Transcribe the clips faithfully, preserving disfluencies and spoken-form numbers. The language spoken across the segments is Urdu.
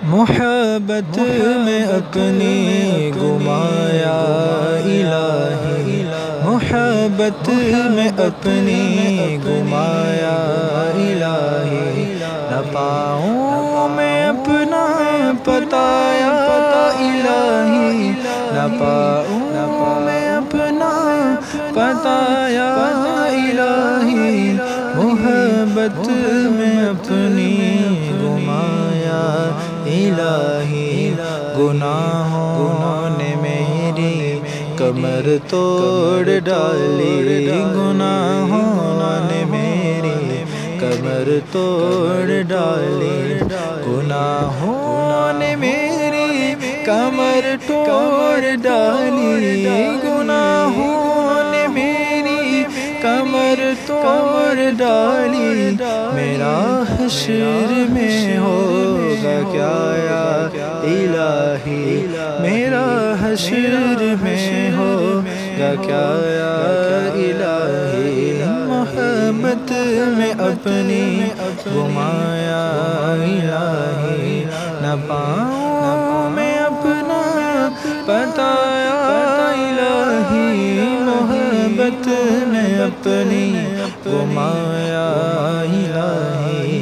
محبت میں اپنی گمایا الہی، محبت میں اپنی گمایا الہی، نہ پاؤں میں اپنا بتایا الہی، نہ پاؤں میں اپنا بتایا الہی، محبت میں اپنی گمایا الہی، گناہوں نے میری کمر توڑ ڈالی، گناہوں نے میری کمر توڑ ڈالی، گناہوں نے میری کمر توڑ ڈالی، گناہوں نے میری کمر توڑ ڈالی، میرا حشر میں ہوگا کیا یا الہی، میرا حشر میں ہوگا کیا یا الہی، محبت میں اپنی گمایا الہی، نہ پاؤں میں اپنا بتایا الہی، محبت میں اپنی گمایا الہی،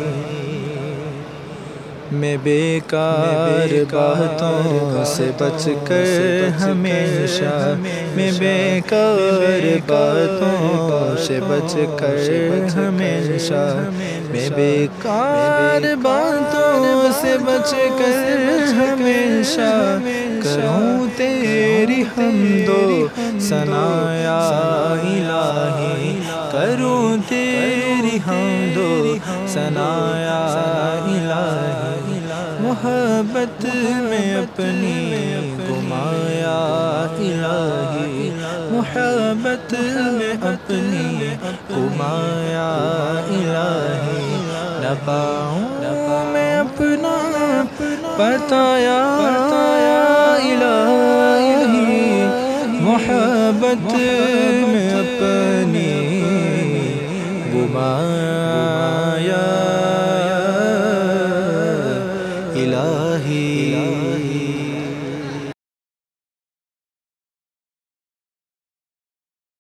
میں بیکار باتوں سے بچ کر ہمیشہ، میں بیکار باتوں سے بچ کر ہمیشہ، میں بیکار باتوں سے بچ کر ہمیشہ، کروں تیری حمد و ثنا یا الہی، کروں تیری حمد و ثنا یا الہی، محبت میں اپنی گمایا الہی، محبت میں اپنی گمایا الہی، نہ پاؤں میں اپنا بتایا